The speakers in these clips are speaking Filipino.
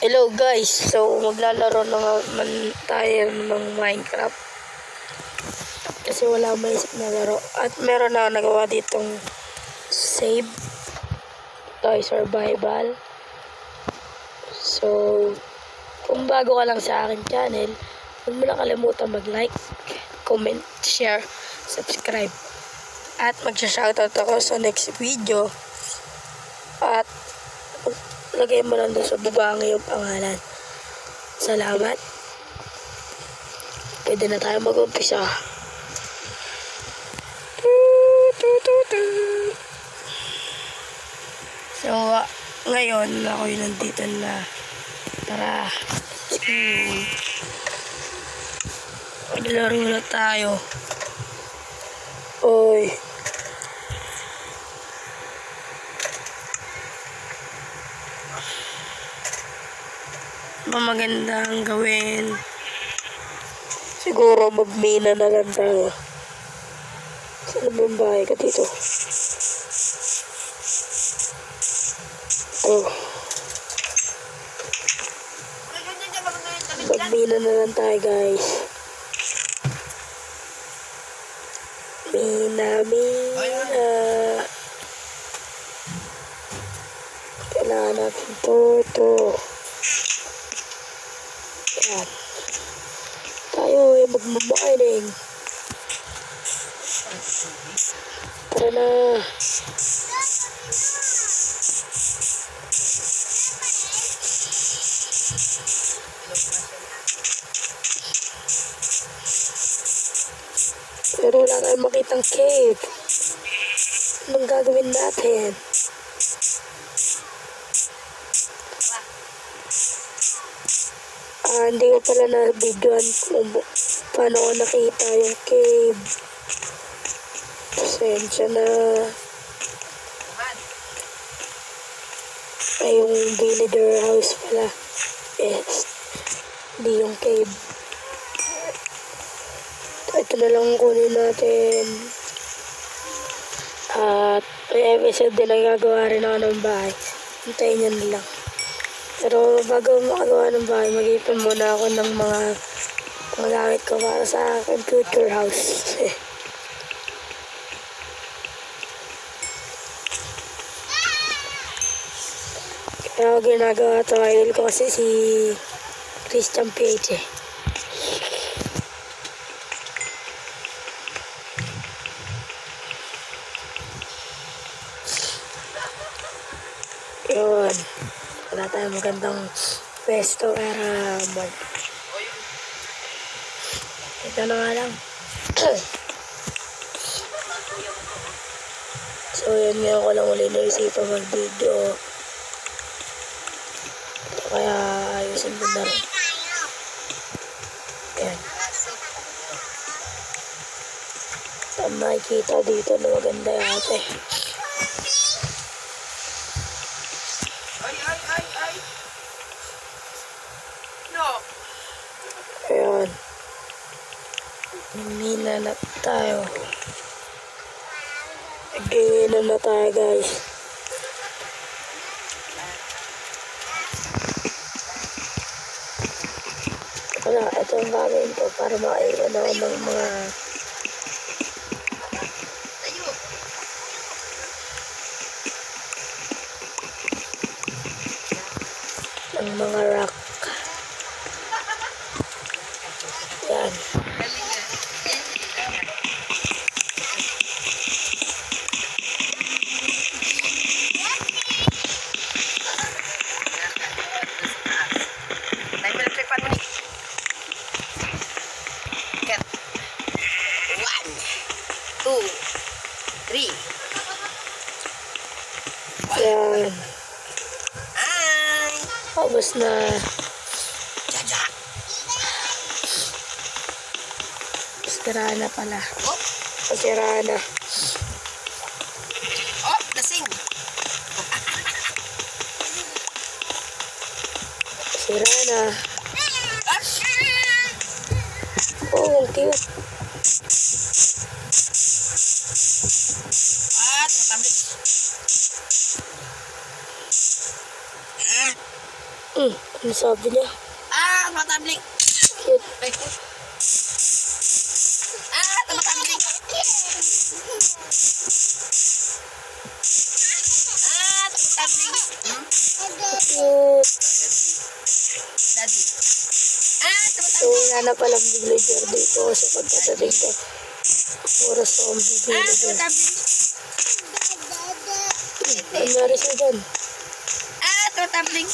Hello guys, so maglalaro naman tayo ng Minecraft kasi wala maisip na laro at meron na nagawa ditong save toy survival. So kung bago ka lang sa akin channel, huwag mo na kalimutan mag-like, comment, share, subscribe at magsha-shoutout ako sa next video at lagay mo lang doon sa baba ang iyong pangalan. Salamat. Pwede na tayo mag-umpisa. So, ngayon ako yung nandito na. Tara. Maglaro na tayo. Oy. Magandang gawin. Siguro magmina na lang tayo. Saan ba ang bahay ka dito? Oh. Magmina na lang tayo guys. Mina. Kailangan natin ito. Yan. Tayo ay magmamining. Tara na. Pero wala tayong makitang cave. Anong gagawin natin? Hindi ko pala na-videoan kung paano ko nakita yung cave. Pasensya na. Ay, yung villager house pala. Yes. Hindi yung cave. Ito na lang kunin natin. At may episode din ang gagawa rin ako ng bahay. Hintayin nyo na lang. Pero bago makagawa ng bahay, mag-ipon muna ako ng mga gamit ko para sa computer house. Kaya ako ginagawa ito, idol ko kasi si Christian PH eh. Yun. Wala tayong magandang pwesto para ito na nga lang. So yun, ngayon ko lang uli naisipan mag-video. Kaya ayusin ko na rin. Ayan. Saan makikita dito na maganda yate. Ayan. Mina na tayo. Gawin na tayo guys. Wala, ito ang gagawin ko para makaiwan ako ng mga rock. Yan. Yan. Tapos na. Sira na pala. Sira na. Lasing. Sira na. Oh, cute. Matamlit. Ano sabi niya? Tumatabling. Cute. Tumatabling. Tumatabling. Cute. Daddy. So, Tumatabling. wala na palang villager dito sa pagkatating ko. Puro zombie villager. Tumatabling. Ano nangyari siya dyan? Tumatabling.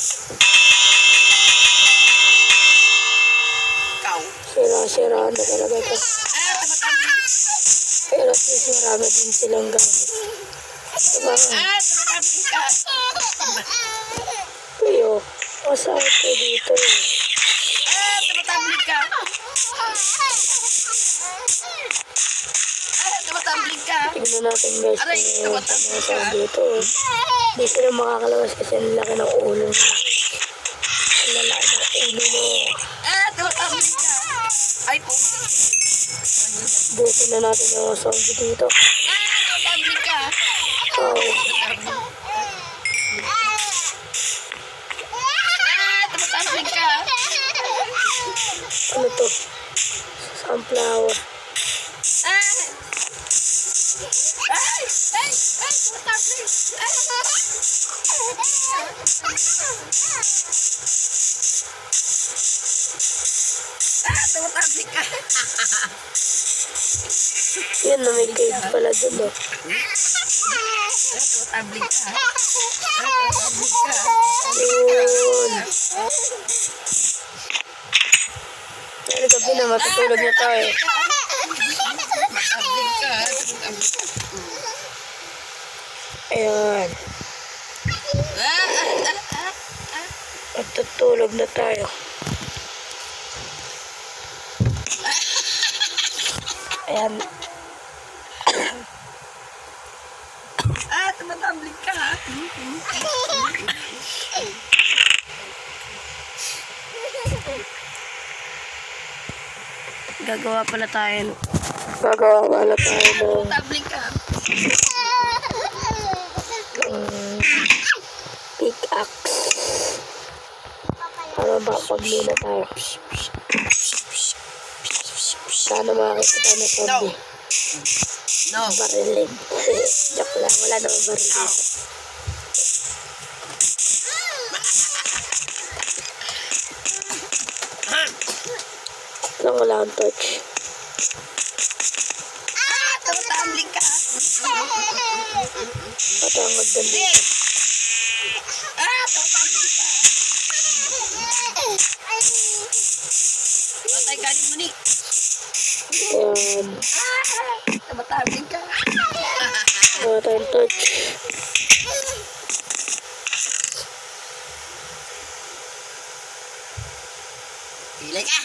Ikaw. Sira-sira na talaga ito. Tumatabling. Pero at least marami din silang gamit. Diba nga? Tumatabling ka. Kuyo, masakit ko dito eh. Tumatabling ka. Tumatabling ka. Tignan natin guys Aray, kung tumatabling masakit ka. dito. Hindi sila makakalabas kasi ang laki ng ulo nila. Ang lalaki ng ulo mo. Tumatabling ka. Ay, puti. Busin na natin yung mga zombie dito. Tumatabling ka. Wow. Tumatabling ka. Ano to? Sunflower. Tumatabling. Tumatabling ka. Yan na may cave pala dun oh. Tumatabling ka. Tumatabling ka. Yun. Pero gabi na matutulog na tayo. Tumatabling ka. Ayan. Matutulog na tayo. Ayan. Tumatabling ka. Gagawa pala tayo. Gagawa pala tayo ng Tumatabling ka. pickaxe. Para mapaglina tayo. Sana makakita tayo ng zombie. No. Barilig. Joke lang. Wala naman barilig dito. Lang wala akong torch. Tumatabling ka. Patangod din dito. Tumatabling ka. Patay ka rin mo ni. Ayan. Tumatabling ka. Wala tayong torch. Pilay ka.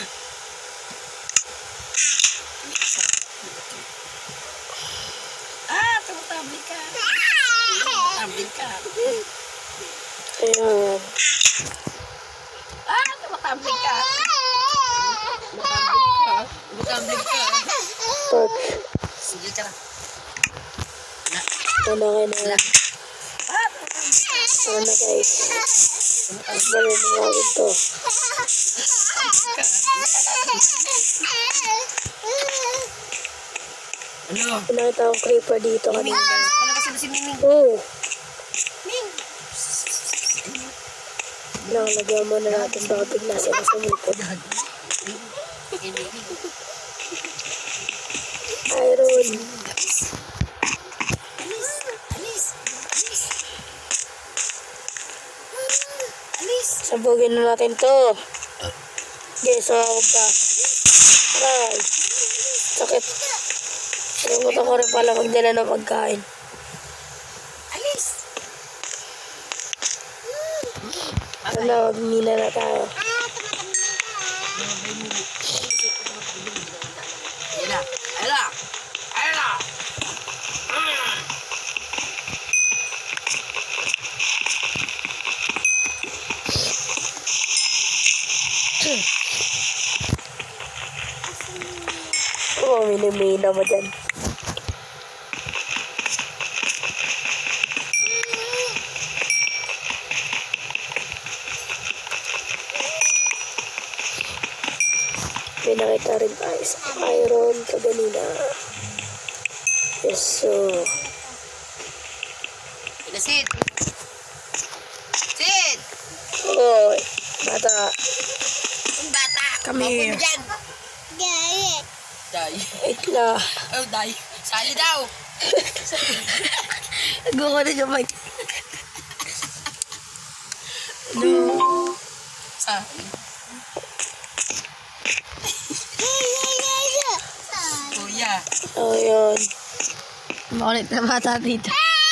Tumatabling ka. Tumatabling ka. Ayan. Tumatabling ka. Tumatabling ka. Torch. Sige ka lang. Ano kayo na. Ano na guys. Balik na natin to. Ano? Pinakita ko creeper dito kanina. Ano kasi si Miming? Oh! Ming! Lagyan muna natin baka bigla siya sa mulpod. Iron. Sabugin na natin to. Guys, sumawag ka. Aray. Sakit. Nalimutan ko rin pala magdala ng pagkain. Wala, magmina na tayo. Ayla! Ayla! Ayla! Oo, minimina mo dyan. may nakita rin tayo sa Iron Kaganina. Yes, so... Sit! Sit! Oy, bata. Ang bata! Come here. Dyan! Day. Wait na. Oh, day. Sali daw! Nagawa na yung mic. No. Sali. Kuya. Oh, yun. Makulit na bata dito.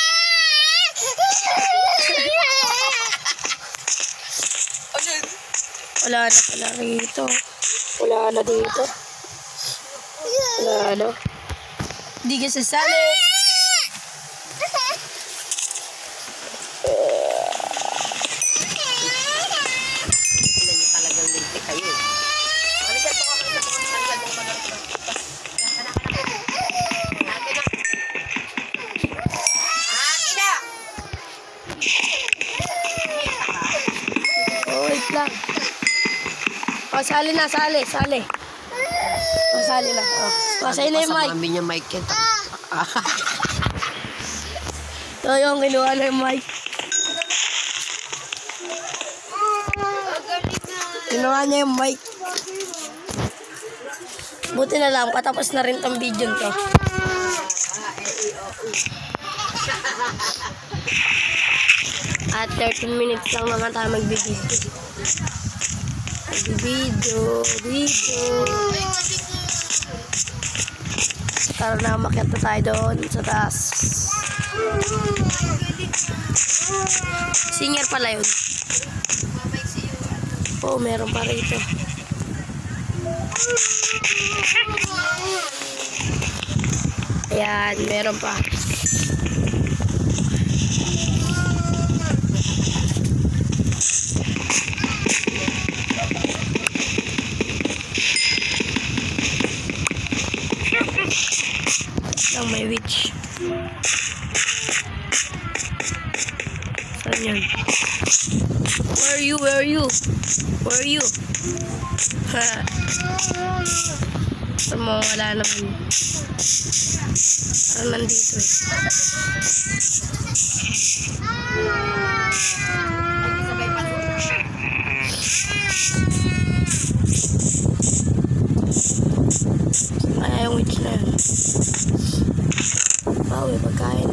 Wala na pala rito. Wala na dito. Wala na. Hindi ka sasali. Hindi niyo talagang linti kayo eh. Kalisan mo ka, kalisan mo ka. Akin na! Oh, wait lang. Oh, sali na, sali. Oh, sali na. Oh. Pasay na yung mic. Mami niya mic yan. Ito yung kinuha na yung mic. Kinuha niya yung mic. Buti na lang, patapos na rin tong video to. At 13 minutes lang naman tayo magbibideo. Video. Tara na, umakyat na tayo doon sa taas. Singer pala yun. Oh, meron pa rito. Ayan, meron pa. Lang may witch. Saan yan? Where are you? Ha. Sa mo, wala naman. Parang nandito eh. Kaya yung witch na yun. May pagkain.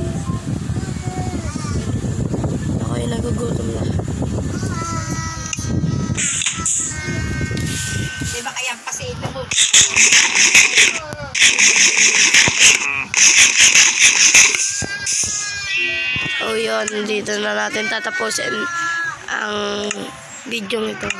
Ako yung nagugutom na. Diba kaya pasito mo? Oh yun, dito na natin tatapusin ang video ito.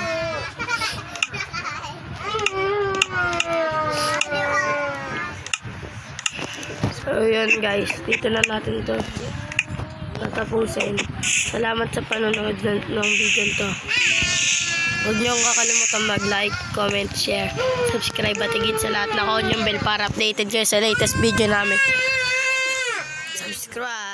So yun guys, dito na natin to tatapusin. Salamat sa panonood ng video to. Huwag niyong kakalimutan mag-like, comment, share, subscribe at higit sa lahat, naka-on yung bell para updated kayo sa latest video namin. Subscribe!